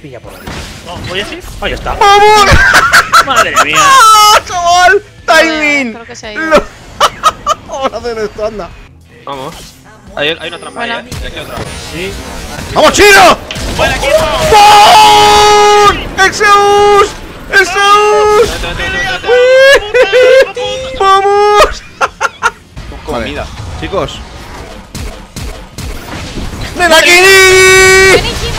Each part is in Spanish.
pilla por ahí. No, voy así. Ahí está. ¡Vamos! ¡Madre mía! ¡Ah, chaval! ¡Timing! Creo que se ha ido. Vamos a hacer esto, anda. Vamos. Hay una trampa Bueno. ahí, Y aquí otra. Sí. ¡Vamos, Chino! ¡Buen equipo! ¡Gol! ¡Exeus! ¡Exeus! ¡Vamos! Con Vale. vida. Chicos. ¡Nenakini!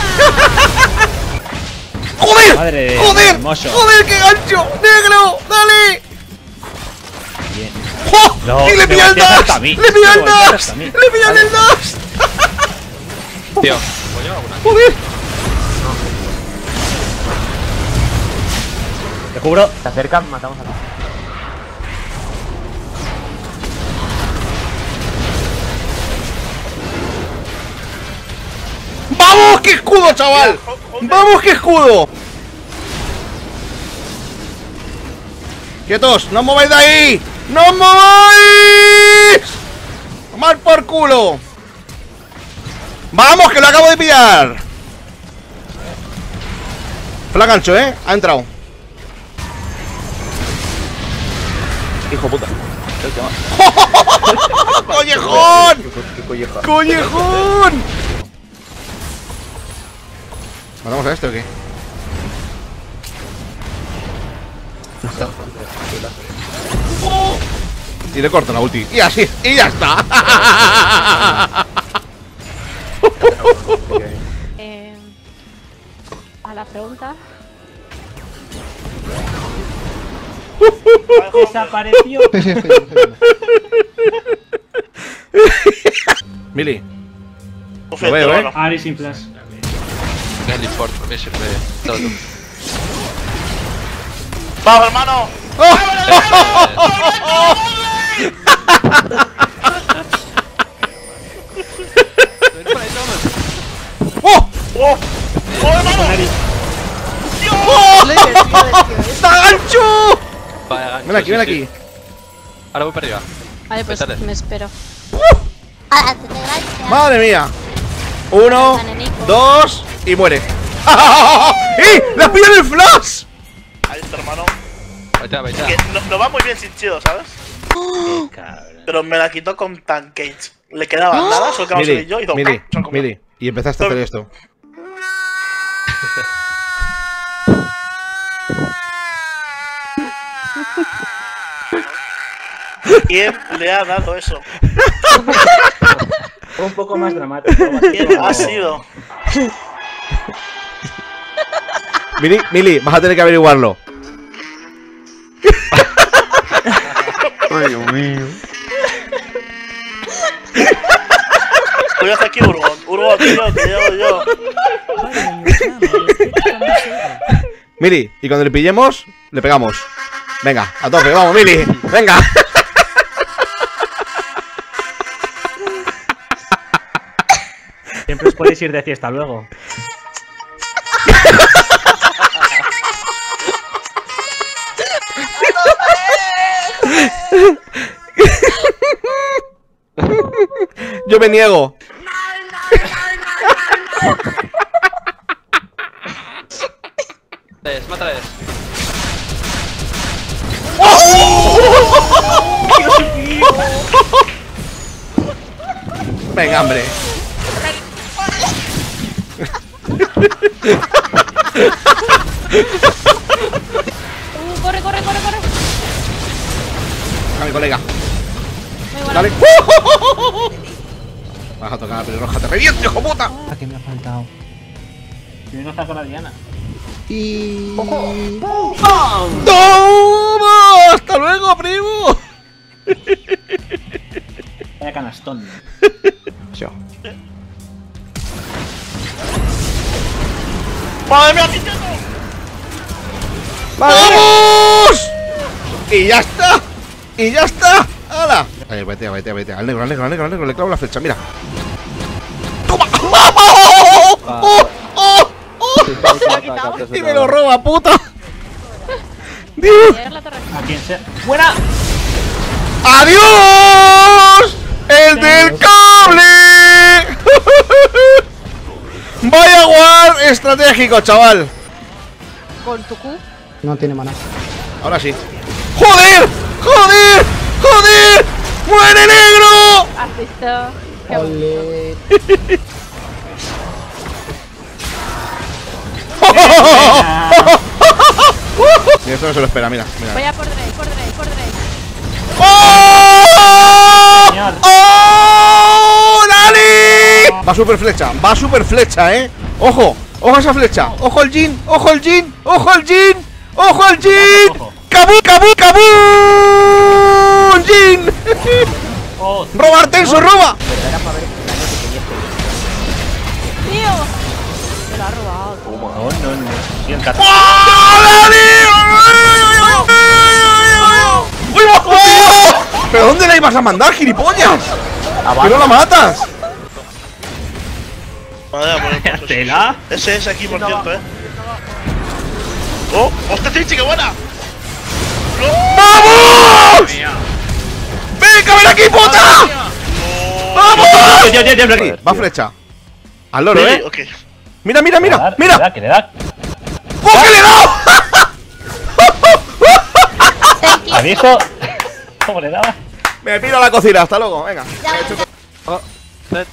¡Joder! Madre, ¡Joder! hermoso. ¡Joder, qué gancho! ¡Negro! ¡Dale! Bien. ¡Oh! No, ¡Y le me pilla el volteas dash! hasta mí. ¡Le pilla Me el volteas dash! hasta mí. ¡Le pillan el dash! Tío, ¿puedo llevar alguna? ¡Joder! Te cubro. Se acercan, matamos a la. ¡Vamos, qué escudo, chaval! ¡Vamos, qué escudo! ¡Quietos! ¡No os mováis de ahí! ¡No os mováis! ¡Mal por culo! ¡Vamos, que lo acabo de pillar! Flag gancho, ¿eh? Ha entrado. Hijo puta. ¡Collejón! ¿Qué colleja? ¡Collejón! ¿Matamos a este o qué? Y le corto la ulti. Y así, y ya está. A la pregunta. Desapareció. Mili, Uf, lo veo, bueno. Ari sin flash. Gally Ford, por mí sirve todo. ¡Vamos, hermano! ¡Oh! ¡Oh! ¡Oh, hermano! ¡Oh! ¡Está gancho! Vaya gancho, Ven aquí, sí, ven sí. aquí. Ahora voy para arriba. Vale, pues Pétale. me espero. Madre mía. 1, 2 y muere. ¡Eh! ¡La pillan el flash! Ahí está, hermano. Vete, vete. Que no va muy bien sin chido, ¿sabes? Cabrón. Pero me la quitó con Tankage. Le quedaba nada, solo quedaba Mili, yo y dos. Mili, Mili. Y empezaste a hacer esto. ¿Quién le ha dado eso? Un poco más dramático. ¿Quién ha sido? Mili, vas a tener que averiguarlo. Ay, Dios mío. Voy a hacer aquí Urgon, que yo. Mili, y cuando le pillemos, le pegamos. Venga, a tope, vamos, Mili. Venga. Siempre os podéis ir de fiesta luego. Yo me niego. Mátales. Venga, hombre. Corre, corre, corre, corre. A mi colega. Muy buena. Dale. Vas a tocar la pelirroja. ¡Te reviento, hijo puta! ¿A qué me ha faltado? Yo no saco la Diana. Y... ¡Toma! ¡Hasta luego, primo! Vaya canastón. Yo. ¡Madre mía, Nintendo! ¡Vamos! ¡Y ya está! ¡Y ya está! ¡Hala! Ahí, vete. Al negro. Le clavo la flecha, mira. ¡Toma! ¡Oh! Y me lo roba, puta. Dios. Llegar la torre. A quien sea. ¡Buena! ¡Adiós! ¡El del cable! ¡Vaya guard! estratégico, chaval. Con tu Q. No tiene mana. Ahora sí. ¡Joder! ¡Joder! ¡Joder! ¡Muere negro! ¿Has visto? Qué bonito. Ole. Mira, esto no se lo espera, mira, Voy mira. a por Drake, por Drake, por Drake. ¡Oh! Señor. ¡Oh! ¡Dale! Va super flecha, Ojo, ojo a esa flecha. Ojo al Jin, ojo al Jin, ojo al Jin, ojo al Jin. Ojo. ¡Cabú, cabú, cabú! ¡Jin! Oh, ¡Roba, Artenso, roba! Era para ver el daño que tenía este. ¡Tío! Me lo ha robado. no, no, no. Sí, el gato. ¡Oh, Dani! ¡Uy, va! ¡Oh! ¿Pero dónde la ibas a mandar, gilipollas? ¿Que no la matas? Vaya, bueno, pues eso. Tela. Ese es aquí, por cierto, ¡Oh! ¡Hostia, Trinchi, qué buena! ¡Vamos! ¡Venga, ven aquí, puta! ¡Vamos! Tío, aquí. Va flecha. Al loro, Really? Ok. Mira, mira, mira, mira. Que le da. ¡Oh, que le he dado! ¿Has visto? ¿Cómo le daba? Me piro a la cocina, hasta luego, venga. Oh, set.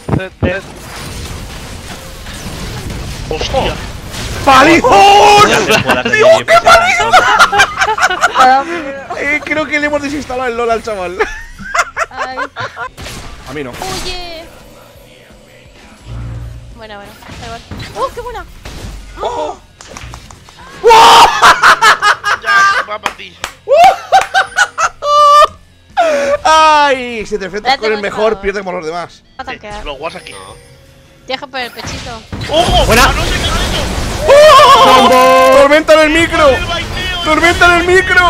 ¡Hostia! ¡Palizón! Digo, ¡Qué palizón! Creo que le hemos desinstalado el LOL al chaval. Ay, A mí no. huye. Bueno, da igual. ¡Oh, qué buena! Ya, va para ti. ¡Ay! Si te enfrentas Ya te con el hemos mejor, dado. pierdes como los demás. A tanquear. Lo guas aquí. Deja por el pechito. ¡Ojo! Buena. ¡Ah, no sé qué es eso! ¡Oh! ¡Tormenta en el micro! ¡El baiteo! ¡Tormenta en el micro!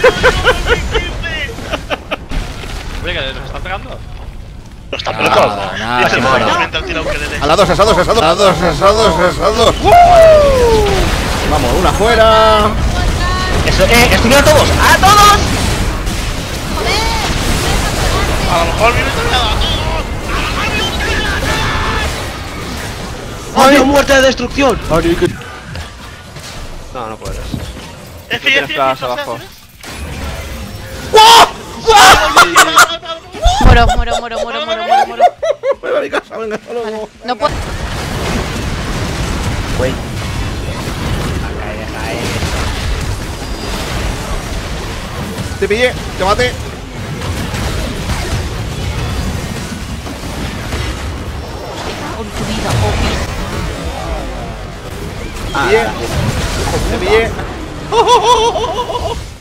Oye, que nos están pegando. ¡No está Nada, pelotón! nada, Dice, nada. "Tormenta, tira un ukelele". A la 2, a 2, a 2, a 2, a 2, a 2, a 2. Vamos, una fuera. Eso, ¡estuvieron todos! ¡A todos! A lo mejor viene nada. ¡Ay, muerte de destrucción! No, no puedes. F, tienes F, flash F, abajo. F. Muero. Venga, a mi casa, venga, hasta luego. No puedo. Güey. Te pillé, te maté. Te pillé. Te pillé.